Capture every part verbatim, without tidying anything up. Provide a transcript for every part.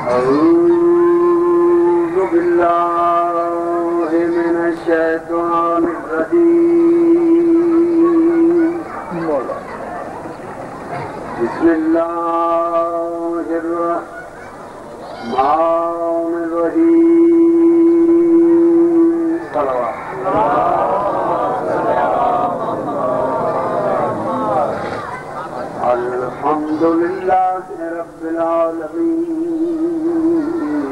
أعوذ بالله من الشيطان الرجيم بسم الله الرحمن الرحيم صلوات الحمد لله رب العالمين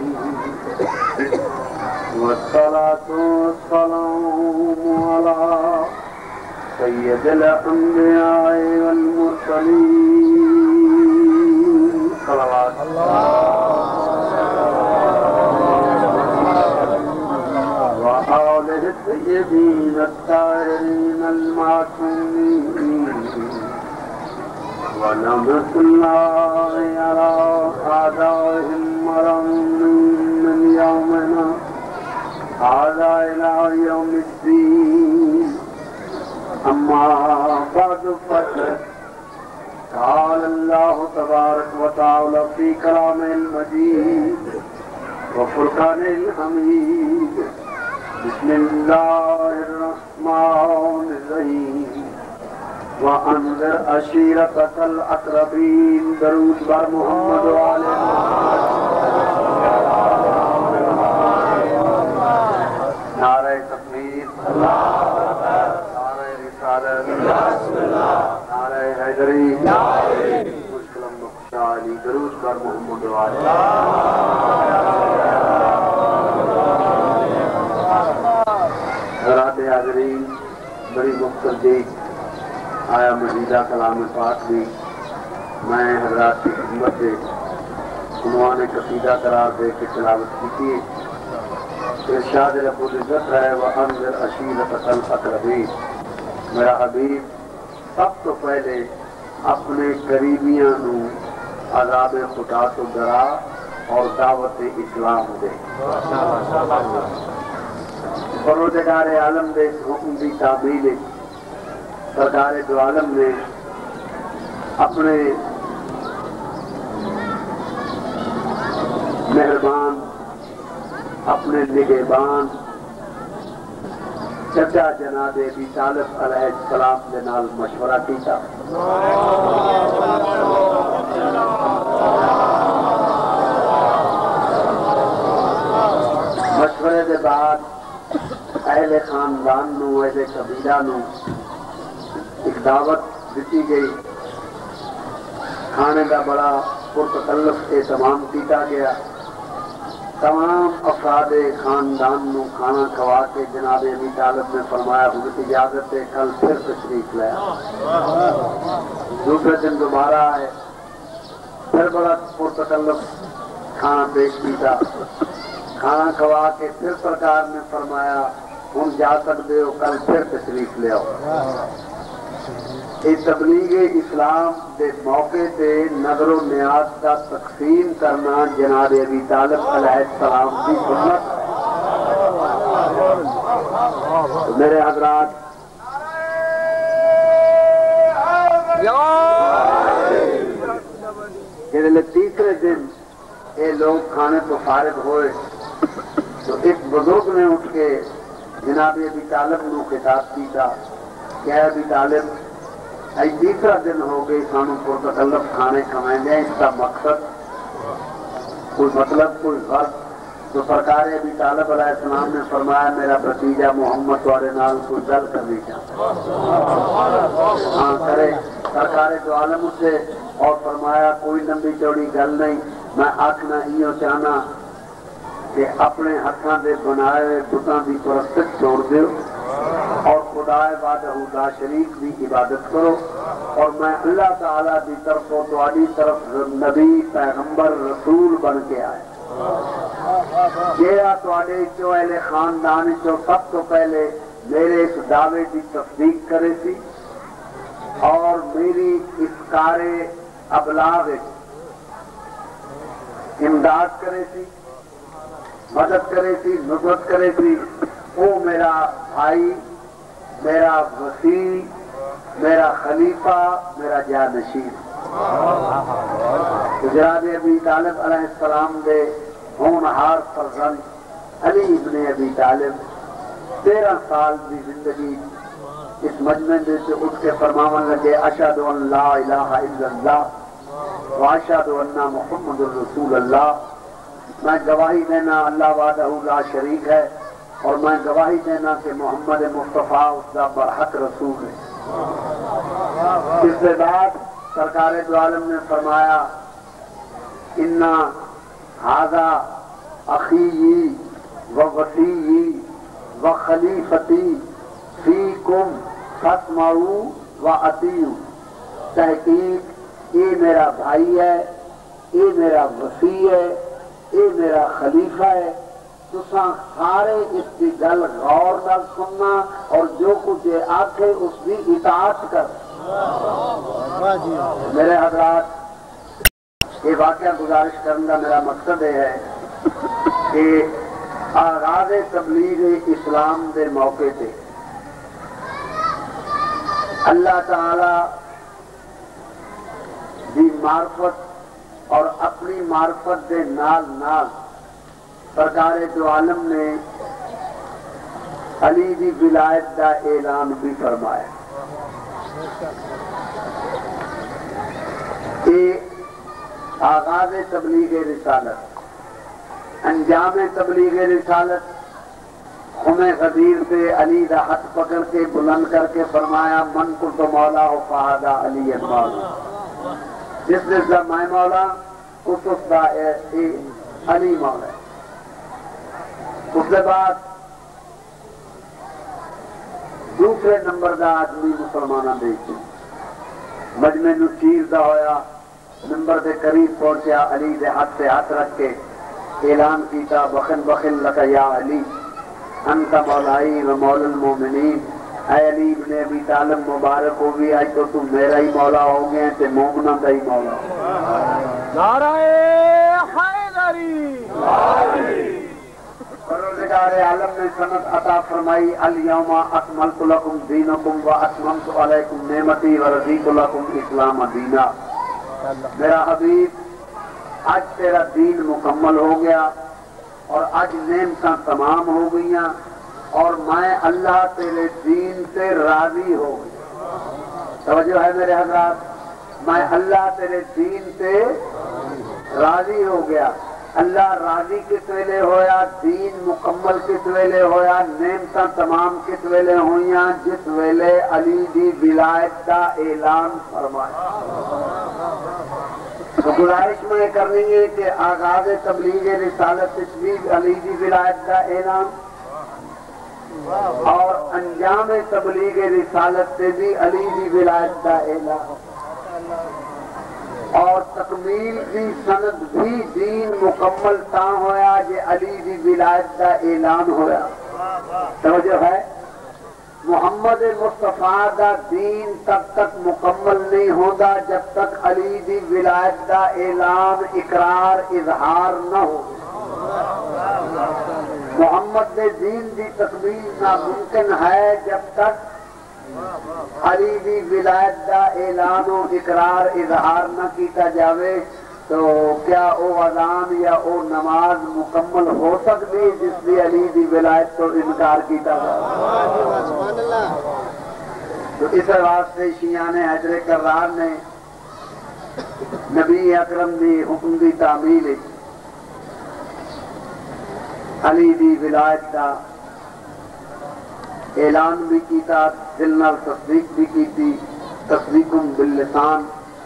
والصلاة والسلام على سيد الأنبياء والمرسلين صلوات وآله الطيبين الطاهرين المعصومين ونعمة الله على أعدائهم من يومنا هذا إلى يوم الدين أما بعد فقد قال الله تبارك وتعالى في كلامه المجيد وفرقانه الحميد بسم الله الرحمن الرحيم وأنذر عشيرتك الأقربين درود بر محمد وآل نعرہ تکبیر نعرہ رسالت نعرہ حیدری مشکلم بخشالی درود بر محمد وآل حضرات حاضرین بڑی مختصر آیا مزیدہ کلام پاک بھی میں حضرات کی خدمت سے عنوان قصیدہ قرار دے کے تلاوت کی ہے۔ ارشاد رب العزت ہے وَأَنذِرْ عَشِيرَتَكَ الْأَقْرَبِينَ، میرا حبیب سب تو پہلے اپنے قریبیاں نو عذاب خدا تو ڈرا اور دعوت اسلام دے۔ پروردگار عالم دے حکم دی تعمیل سرکار دو عالم نے اپنے مہربان اپنے نگہبان چچا جناب ابی طالب علیہ السلام کے نال مشورہ کیتا۔ مشورے کے بعد اہل خاندان نو اہل قبیلہ نو ایک دعوت دیتی گئی، کھانے کا بڑا پرتکلف اہتمام کیتا گیا۔ تمام افراد خاندان نو کھانا کھوا کے جناب ابی طالب نے فرمایا حضرت اجازت ہے کل پھر تشریف لے آؤ۔ دوسرے دن دوبارہ آئے، پھر بڑا پرتکلف کھانا پیش کیتا۔ کھانا کھوا کے پھر سرکار نے فرمایا ہم جا سکتے ہو کل پھر تشریف لے آؤ۔ اس تبلیغ اسلام دے موقع تے نظر و نیاز کا تقسیم کرنا جناب ابی طالب علیہ السلام کی سنت۔ میرے حضرات جنہوں تیسرے دن یہ لوگ کھانے تو فارغ ہوئے تو ایک بزرگ نے اٹھ کے جناب ابی طالب نو خطاب کیتا کہ اے ابی طالب ای تیسرا دن ہو گئی سانو پرتکلف کھانے کھوائیں دیں، اس کا مقصد کوئی مطلب کوئی غرض؟ تو سرکار ابی طالب علیہ السلام نے فرمایا میرا بھتیجا محمد والے نال کوئی گل کرنی چاہتا ہاں کرے۔ سرکار دو عالم سے اور فرمایا کوئی لمبی چوڑی گل نہیں، میں آکھنا ہیوں چاہنا کہ اپنے ہتھاں دے بنائے بتاں دی پرستش چھوڑ دیو اور خدا وحدہ لا شریک دی عبادت کرو، اور میں اللہ تعالیٰ دی طرف و تواڈی طرف نبی پیغمبر رسول بن کے آئے۔ جیڑا تواڈے چو اہل خاندان چو سب تو پہلے میرے اس دعوے دی تصدیق کرے سی اور میری اس کار ابلاغ امداد کرے سی، مدد کرے سی، نصرت کرے سی، وہ میرا بھائی، میرا وسیع، میرا خلیفہ، میرا جانشین۔ جناب ابی طالب علیہ السلام دے ہونہار فرزند علی ابن ابی طالب تیرہ سال دی زندگی اس مجمع سے اٹھ کے فرماون لگے اشہد ان لا الہ الا اللہ واشہد ان محمد الرسول اللہ، میں گواہی دینا اللہ وحدہ لا شریک ہے اور میں گواہی دینا کہ محمد مصطفیٰ اس کا برحق رسول ہے۔ اس کے بعد سرکار دو عالم نے فرمایا انا ھذا اخی و وصی و خلیفتی فیکم فاسمعوا و اطیعوا، تحقیق یہ میرا بھائی ہے، یہ میرا وصی ہے، یہ میرا خلیفہ ہے، تساں سارے اس کی گل غور نال سننا اور جو کچھ یہ آکھے اس کی اطاعت کر۔ میرے حضرات یہ واقعہ گزارش کرنے کا میرا مقصد یہ ہے کہ آغاز تبلیغ اسلام دے موقع تے اللہ تعالی دی معرفت اور اپنی معرفت دے نال نال سرکار دو عالم نے علی دی ولایت کا اعلان بھی فرمایا۔ یہ آغاز تبلیغ رسالت، انجام تبلیغ رسالت خم غدیر سے علی دا ہاتھ پکڑ کے بلند کر کے فرمایا من کنت مولا ہو فہذا علی مولا، جس جس دا میں مولا اس اس دا علی مولا ہے۔ اس کے بعد دوسرے نمبر دا آدمی مسلمانہ دیکھیں مجمع نو چیر دا ہویا، ممبر دے قریب پہنچیا، علی دے ہاتھ سے ہاتھ رکھ کے اعلان کیتا بخن بخن لکا یا علی انت مولائی و مولا المومنین، اے علی ابن ابی طالب مبارک ہو بھی آج تو تم میرا ہی مولا ہو گئے تے مومنہ کا ہی مولا ہو۔ نعرہ حیدری، پروردگار عالم نے سند عطا فرمائی الیوم اکملت لکم دینکم و اتممت علیکم نعمتی و رضیت لکم اسلام دینا۔ میرا حبیب آج تیرا دین مکمل ہو گیا اور آج نعمتاں تمام ہو گئیاں اور میں اللہ تیرے دین سے راضی ہو گیا۔ توجہ ہے میرے حضرات، میں اللہ تیرے دین سے راضی ہو گیا۔ اللہ راضی کس ویلے ہویا، دین مکمل کس ویلے ہویا، نعمتاں تمام کس ویلے ہوئیاں، جس ویلے علی دی ولایت کا اعلان فرمایا۔ تو گزارش میں کرنی ہے کہ آغاز تبلیغ رسالت بھی علی دی ولایت کا اعلان اور انجام تبلیغ رسالت سے بھی علی دی ولایت کا اعلان اور تکمیل کی سند بھی دین مکمل تا ہویا جے علی دی ولایت کا اعلان ہویا۔ توجہ ہے، محمد مصطفیٰ دا دین تب تک مکمل نہیں ہوتا جب تک علی دی ولایت کا اعلان اقرار اظہار نہ ہو۔ محمد دے دین دی تکمیل ناممکن ہے جب تک علی دی ولایت کا اعلان و اقرار اظہار نہ کیتا جاوے۔ تو کیا او اذان یا او نماز مکمل ہو سکتی جس دی علی دی ولایت تو انکار کیتا جائے؟ تو اس واسطے شیعان حجر کرار نے نبی اکرم دی حکم دی تعمیل علی دی ولایت کا اعلان بھی کیتا، دل نال تصدیق بھی کیتی، تصدیقم باللسان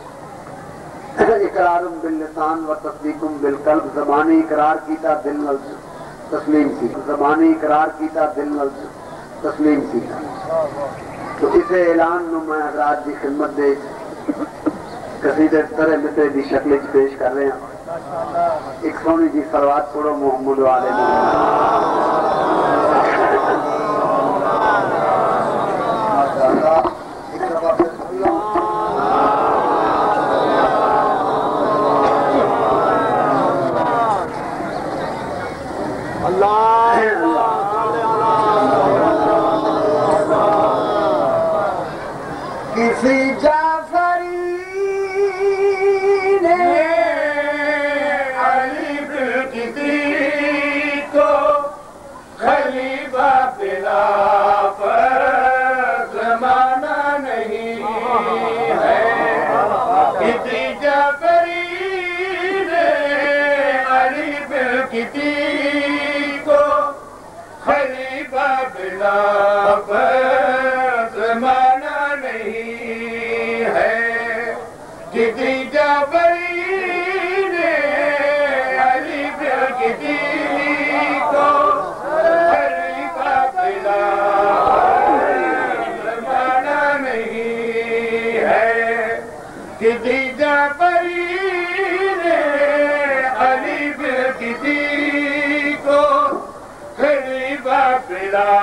اقرارم باللسان و تصدیقم بالقلب، زبانی اقرار کیتا دل نال تسلیم کی، زبانی اقرار کیتا دل نال تسلیم کیتا۔ تو اس اعلان نو میں حضرات دی خدمت دے قصیدے طرح مصرے دی شکل پیش کر رہے ہیں۔ ایک سونی جی صلوات پڑھو محمد والے کسی جعفری بالکتی کو خلیفہ بلا زمانہ نہیں ہے کتی جعفری نے علی بالکتی کو خلیفہ بلا زمانہ نہیں ہے کتی جعفری نے علی بالکتی کو خلیفہ بلا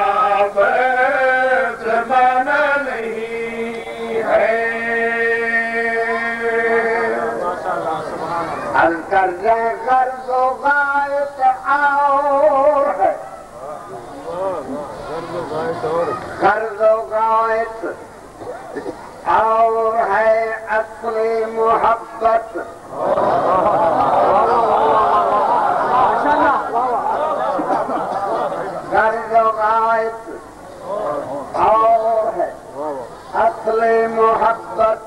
زمانہ نہیں ہے عرض کر رہے غرض و غایت اور ہے غرض و غایت اور ہے اصل محبت غرض و غایت اور ہے اصل محبت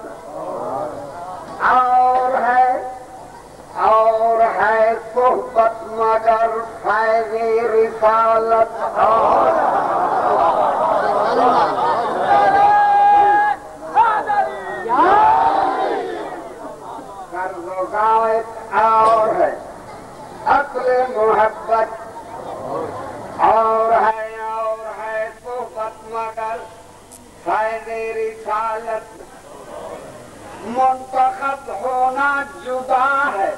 اور ہے اور ہے صحبت مگر فیض رسالت اور غرض و غایت اور ہے اصل محبت اور ہے اور ہے صحبت مگر فیض رسالت منتخب ہونا جدا ہے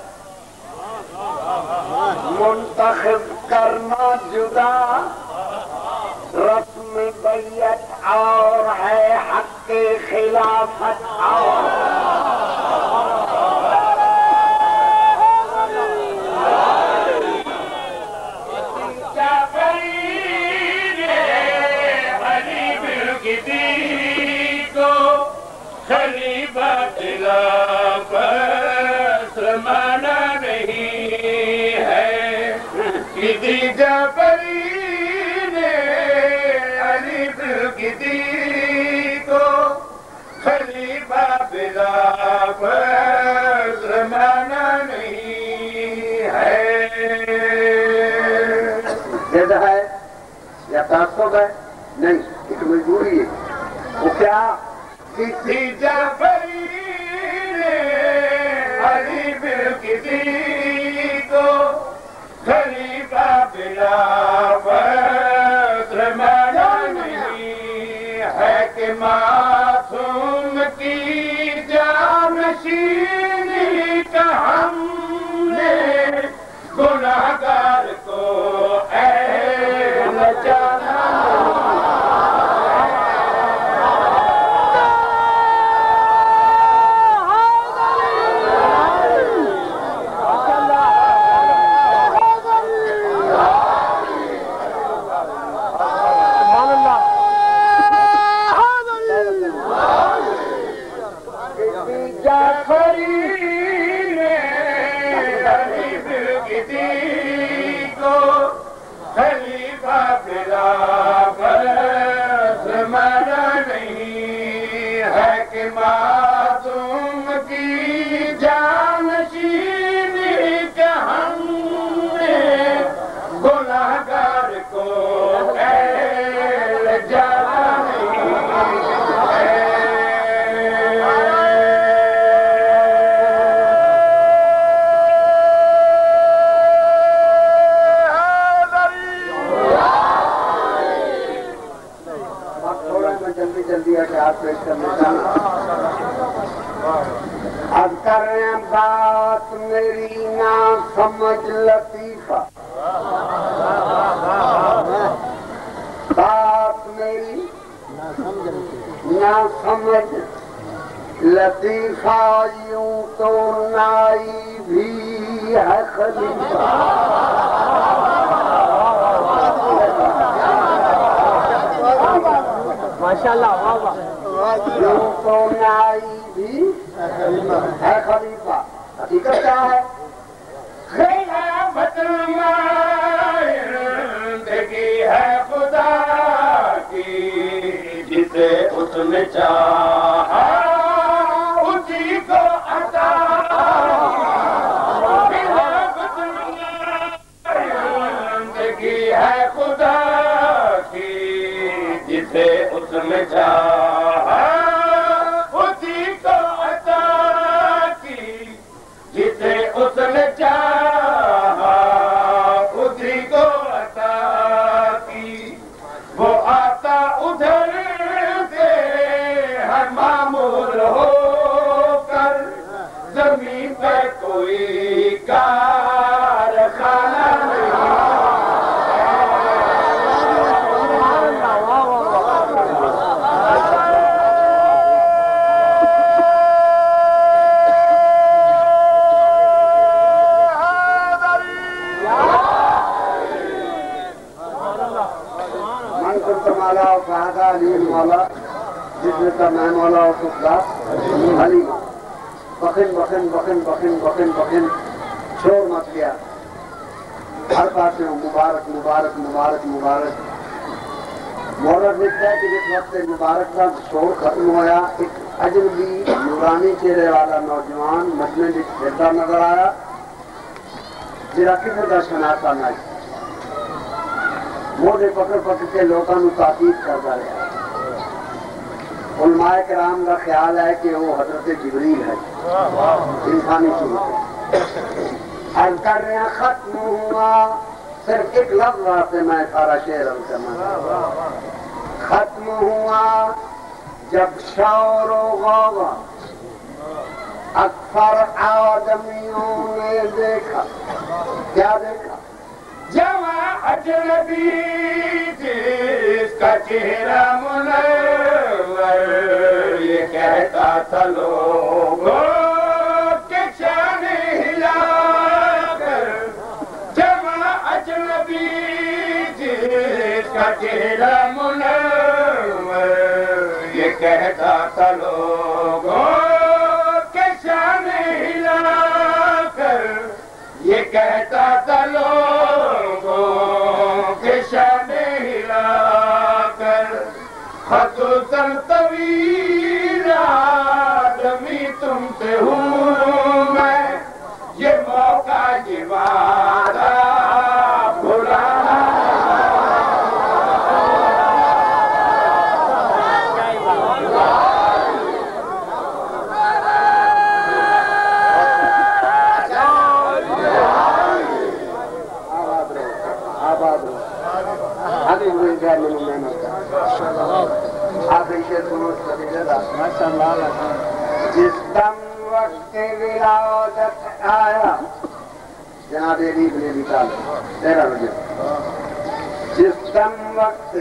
منتخب کرنا جدا رسم بیعت اور ہے حق خلافت اور خلیفہ خلافت زمانہ نہیں ہے کتی جعفری نے علی بالکتی کو خلیفہ خلافت زمانہ نہیں ہے ضد ہے یا تعصب ہے نہیں ایک مجبوری ہے وہ کیا کسی جعفری نے علی بالکتی کو خلیفہ بلا زمانہ نہیں ہے کہ معصوم کی جانشینی کا ہم نے گناہگار کو اہل جانا معصوم کی جانشینی کا ہم نے گناہگار کو اہل جانا نہیں ہے تھوڑا میں جلدی جلدی ہے کہ آپ پیش کرنا چاہوں اب کر رہے ہیں بات میری نہ سمجھ لطیفہ بات میری نہ سمجھ لطیفہ یوں تو نائی بھی ہے خلیفہ ماشاءاللہ واہ واہ یوں تو نائی بھی ہے خلیفہ حقیقت کیا ہے خلافت نمائندگی ہے خدا کی جسے اس نے چاہا اسی کو عطا خلافت مولا فہدہ علی مولا جس نے کہا میں مولا اور خدا علی بخن بخن بخن بخن بخن بخن شور مچ گیا ہر پاس میں مبارک مبارک مبارک مبارک مورد لکھتا ہے کہ جس وقت مبارک کا شور ختم ہوا ایک اجنبی نورانی چہرے والا نوجوان مجمع میں پھرتا نظر آیا جرا کسی کا شناسا نہ موڈے پکڑ پکڑ کے لوگوں کو تاکید کرتا رہا علماء کرام کا خیال ہے کہ وہ حضرت جبریل ہے انسانی صورت عرض کر رہے ہیں ختم ہوا صرف ایک لفظ واسطے میں سارا شعر عرض کرنا ختم ہوا جب شور و غوغا اکثر آدمیوں نے دیکھا کیا دیکھا جواں اجنبی جس کا چہرہ منور یہ کہتا تھا لوگوں کہ شان ہلا کر جواں اجنبی جس کا چہرہ منور یہ کہتا تھا لوگوں کہ شان ہلا کر یہ کہتا تھا لوگوں کہ شان ہلا کر خصوصاً طویل آدمی تم سے ہوں میں یہ موقع یہ وعدہ بھلانا جس دم وقت ولادت آیا جناب علی بن ابی طالب تیرہ بجے جس دم وقت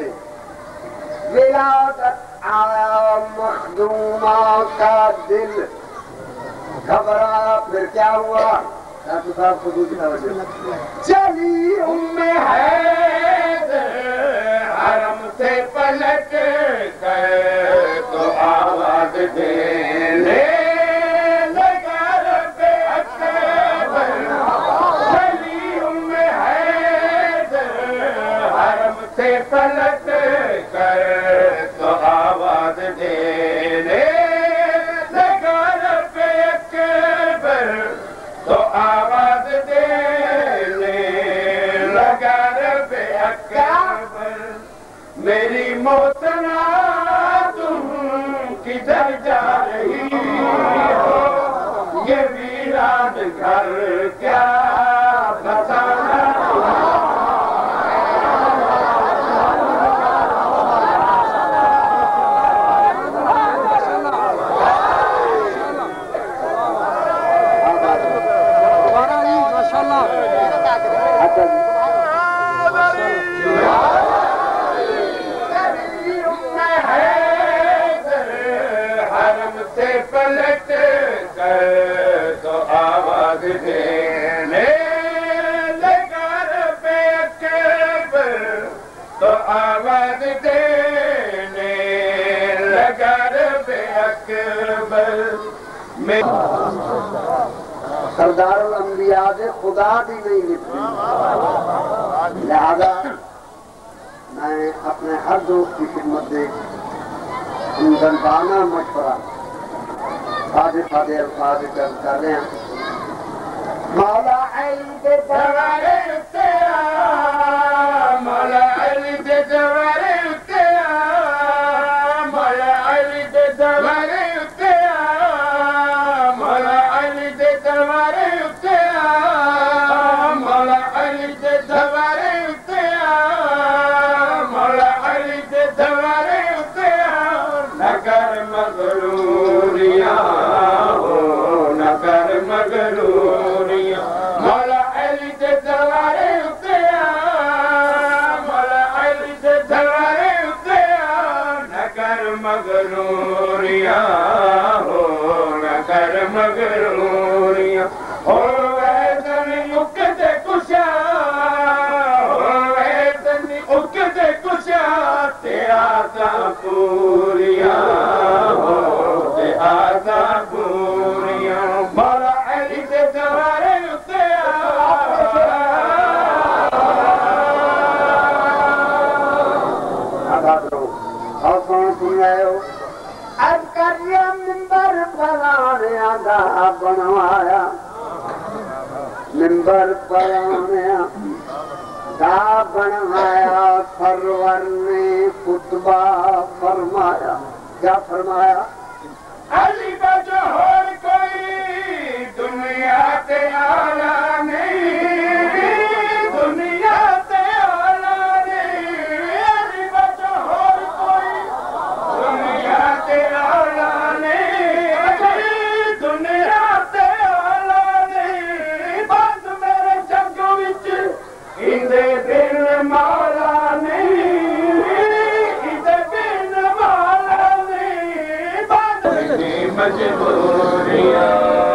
ولادت آیا مخدومہ کا دل گھبرایا پھر کیا ہوا ڈاکٹر صاحب خود چلی ام حیدر حرم سے پلٹ کر تو آواز دینے لگا رب اکبر چلی ام حیدر حرم سے پلٹ کر تو آواز دینے لگا رب اکبر تو آواز دینے لگا رب اکبر میری موتنا تم کدھر جا رہی ہو یہ ویران گھر کیا بتانا پلٹ کر تو آواز دینے لگا رب اکبر تو آواز دینے لگا رب اکبر سردار الانبیاء دے خدا دی نہیں لکھتی لہذا میں اپنے ہر دوست کی خدمت دے ہمدردانہ مشورہ سادے سادے الفاظ کر رہے ہیں مولا علی دے دوارے اتیا مولا علی دے دوارے اتیا مولا علی دے دوارے اتیا مولا علی دے دوارے اتیا مولا علی دے دوارے اتیا مولا علی دے دوارے اتیا نگر مغروریاں نگر مغروریاں مولا علی دے دوارے اتیا مولا علی دے دوارے اتیا نگر مغروریاں ہو نگر مغروریاں ہو ویدن اکد کشا ہو ویدن اکد کشا تیرا منبر پر آیا دا بنوایا سرور نے خطبہ فرمایا کیا فرمایا علی کا جوہر کوئی دنیا تے آلہ نہیں دنیا تے آلہ نہیں علی کا جوہر کوئی دنیا تے آلہ نہیں دنیا تے آلہ نہیں بند میرے جگ وچ اندے دل مالا نہیں اندے دل مالا نہیں بند مجبوریاں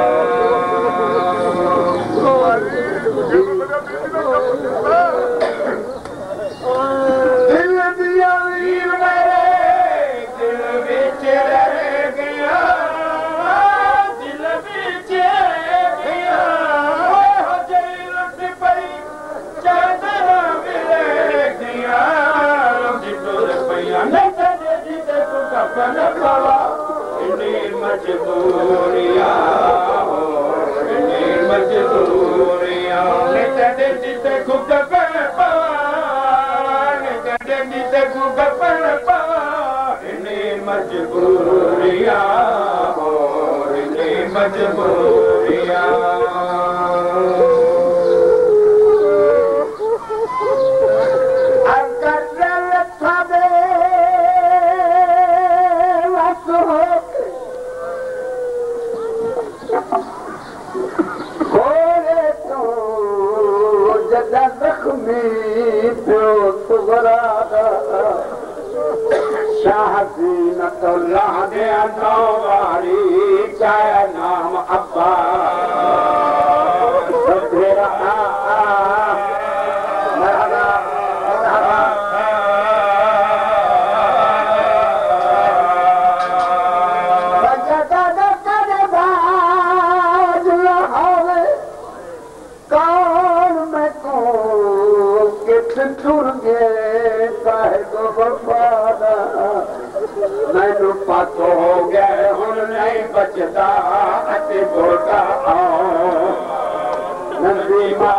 دل دیا ویر میرے دل وچ رہ گیا دل وچ رہ گیا ہو جئی لٹ پئی چادر ملے گیا جٹور پیا نہیں تے جتے تو کفن پاوا انہیں مجبوریاں انہیں مجبوریاں نتنے جیتے کو کفن پاوا نتنے جیتے کو کفن پاوا انہیں مجبوریاں انہیں مجبوریاں شاہ زینت اللہ دے انواری چاہے نام عباس تیرا مرحبا مرحبا بجدہ دکر باج لہوے کون میں کو کت ٹر گئے کاہے کو بفادا میں نو پاتو ہو گئے ہن نہیں بچدا اتے بوٹا آؤ نظیمہ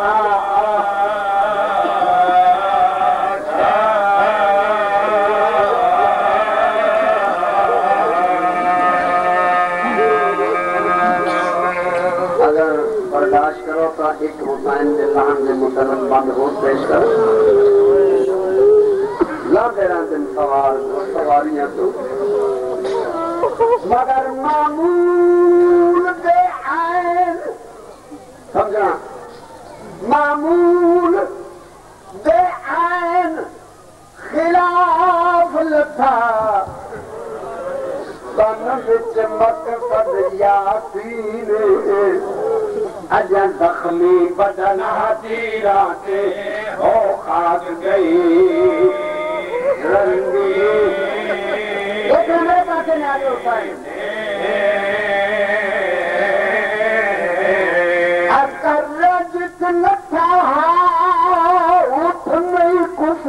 اگر برداشت کرو تو ایک حسین دے لہن دے مسلم بند ہو پیش کرو لا تیرا دن سوار سواریاں تو مگر معمول دے عین سمجھنا معمول دے عین خلاف لتھا بن وچ مقصد یاسین اجاں زخمی بدن ہتھیراں تے ہو خاک گئی رنگی ایک میرے پاس نہیں آگے ہوتا ہے اکر رجت لٹھا اٹھ نہیں کچھ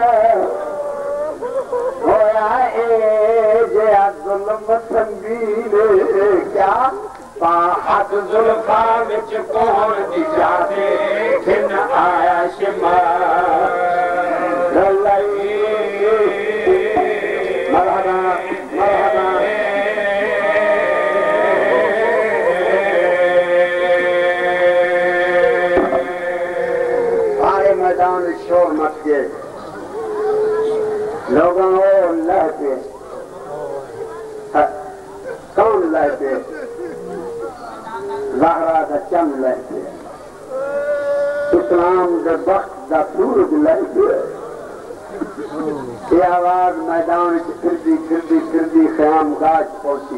ہویا اے جیا ظلم سنگینے کیا باحت ظلفہ وچ کون دی جاتے کھن آیا شمار للائی مرحبا مرحبا سارے میدان شور مت کے لوگوں کو لہتے کون لہتے زہرا دا چند لہتے اسلام دے وقت دا سورج لہتے یہ آواز میدان پھردی پھردی پھردی خیام گاج پہنچی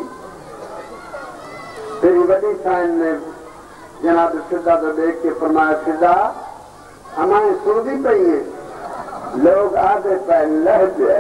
پھر بڑی سائن نے جناب فضا تو دیکھ کے فرمایا فضا ہمیں سودی پہی ہیں لوگ آدھے پہ لہتے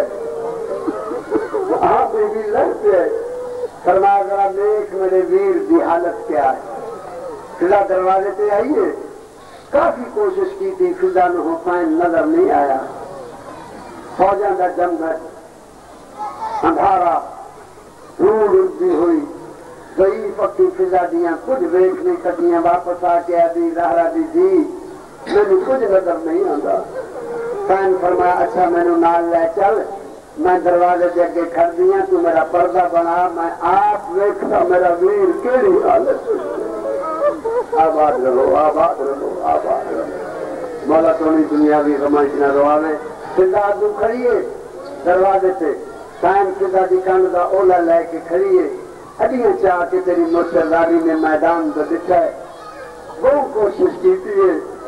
آپ بھی لہتے فرمایا ذرا دیکھ میرے ویر دی حالت کیا ہے فضا دروازے پہ آئیے کافی کوشش کی تھی فضا میں حسین نظر نہیں آیا فوجاں دا جنگل اندھارا روڈ اڑتی ہوئی گئی پکی فضا دیاں کچھ ویکھ نہیں سکیاں واپس آ کے آدھی زہرا دی جی میں نے کچھ نظر نہیں آتا فین فرمایا اچھا میں نے نال لے چل میں دروازے دے کے کھڑ دیاں تو میرا پردہ بنا میں آپ ویکھتا میرا ویر کیڑی حالت آباد رہو آباد رہو آباد رہو مولا تونی دنیاوی غمائش نہ رواوے فضا آدھو کھڑیے دروازے سے فین فضا دی کانڈ دا اولا لے کے کھڑیے اڈیاں چاہ کے تیری مرتضاری نے میدان کو دکھا ہے وہ کوشش کی تھی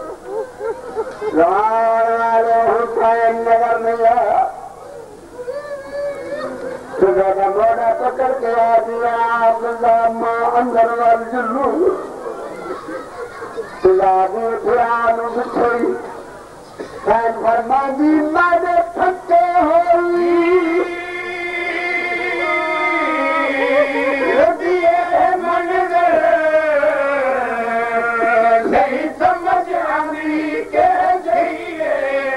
روان حسین نظر نہیں آیا خدا کا موڑا پکڑ کے آ دیا عبداللہ ماں اندر وال جلو خدا بھی پرانو بچھوئی فین فرما دی میں تھکے ہوئی نہیں سمجھ آنی کہ جائیے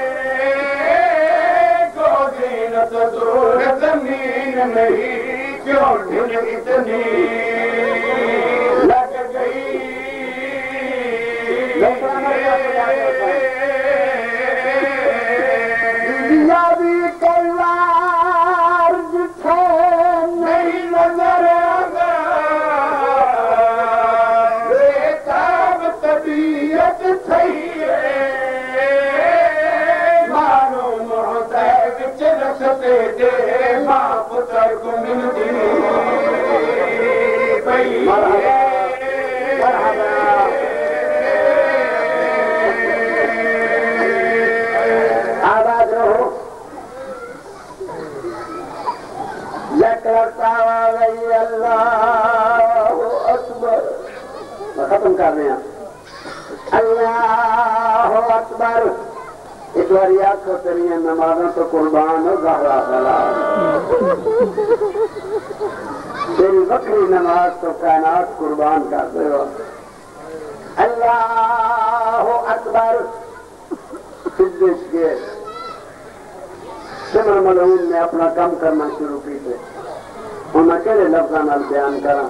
کو دین تو دور زمین نہیں کیوں ڈھل اتنی لگ گئی دنیا بھی کلار جتھے نہیں نظر آگا بیتاب طبیعت تھئیے مانو محدہ وچ رستے دے ماں پتر کو ملتی بھئی مرحبا مرحبا آباد رہو لکڑتا والی اللہ اکبر ختم کر رہے ہیں اللہ اکبر ایک باری آنکھوں تیری نمازوں تو قربان ہو زہرا بلا تیری بکری نماز تو کائنات قربان کر دے ہو اللہ اکبر سدش کے سمر ملعون نے اپنا کام کرنا شروع کی تھے انہیں کہلے لفظاں بیان کرا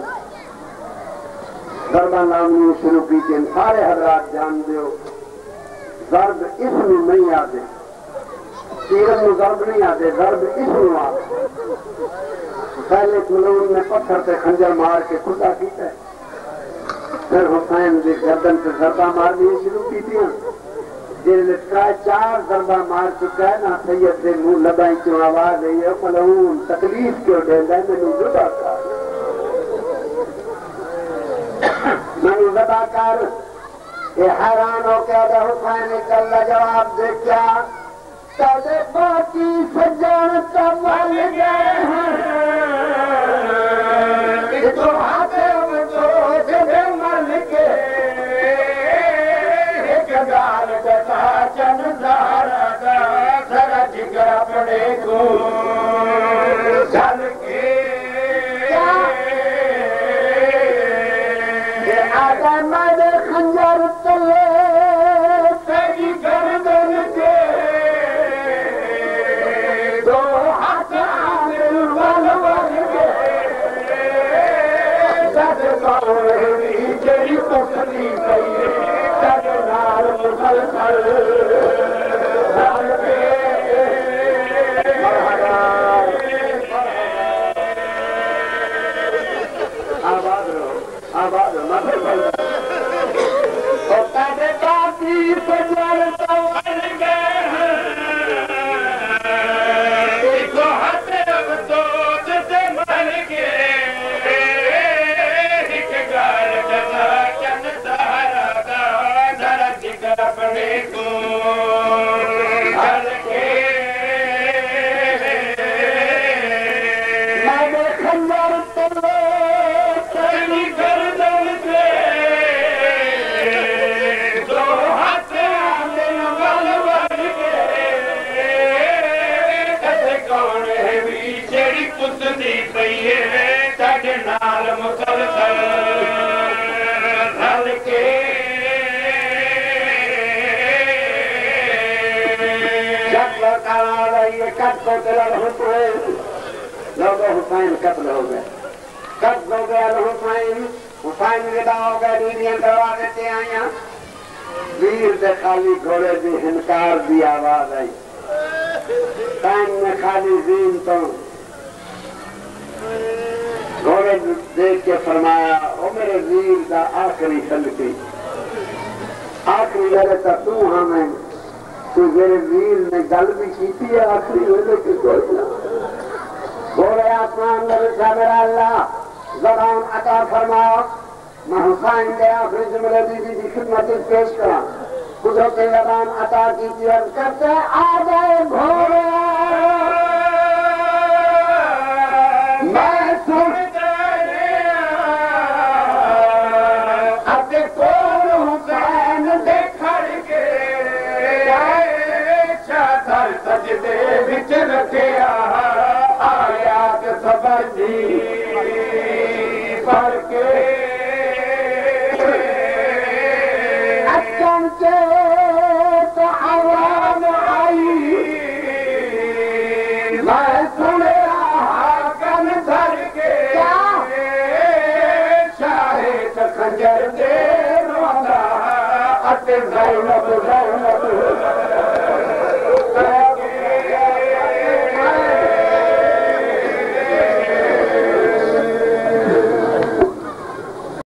ضربہ نامنی شروع کی تھی سارے حضرات جان دیو ضرب اس میں نہیں آتے تیرم میں ضرب نہیں آتے ضرب اس میں آتے پہلے ملعون نے پتھر پہ خنجر مار کے خدا کیتا ہے پھر حسین نے گردن سے ضربہ مارنی شروع کی تھی جن چار ضربہ مار چکا ہے نا سید سے منہ لبائیں کیوں آواز ہے یہ ملعون تکلیف کیوں دے دے میں نے جدا کر میں نے جدا کر یہ حیران ہو کے اگر حسین کل جواب دے کیا تیرے باقی سجن کمل گئے ہیں تو ہاتھے میں تو دے مل کے گال گتا چن زہرا دا ذرا جگر اپنے کو چل کے آگا میں خنجر تلے تیری گردن کے دو ہاتھ آنے ول ول کے دد باوری جڑی پسلی گئی مسلسل ڈال کے آباد رہو آباد رہو باقی سجر تو بن گئے دیکھو ہاتھ اب تو سے مر گئے ایک گال جتا چند سہارا دا جگر اپنے کو ڈال کے میں خنجر تلے تیری گردن سے دو ہاتھ آنے ول ول کے کسے کون ہے بھی جڑی پسندی پئی ہے تاڈے نال مسلسل ڈال کے کٹ کو دلال حسین لوگو حسین قتل ہو گئے قبض ہو گیا حسین حسین ودا ہو گئے بیویاں کروا دیتے آئیاں ویر دے خالی گھوڑے دی ہنکار دی آواز آئی حسین نے خالی زین تو گھوڑے دیکھ کے فرمایا او میرے ویر دا آخری خلقی آخری میرے تا تو ہمیں تو میرے ویر نے گل بھی کیتی ہے آخری ویلے کی کوئی نہ بولے آسمان میں رکھا میرا اللہ زبان عطا فرماؤ میں حسین دے آخری جملے بی بی دی خدمت پیش کرا قدرت زبان عطا کی عرض کرتے آ جائے گھوڑے میں سن اتے کون حسین دیکھڑ کے چادر سجدے بچ رکھیا آیا کہ صبر جی پڑھ کے اچھن کے تو عوام آئی میں سنے آکن دھر کے شاہد خنجر دے روندہ اتے زینب زینب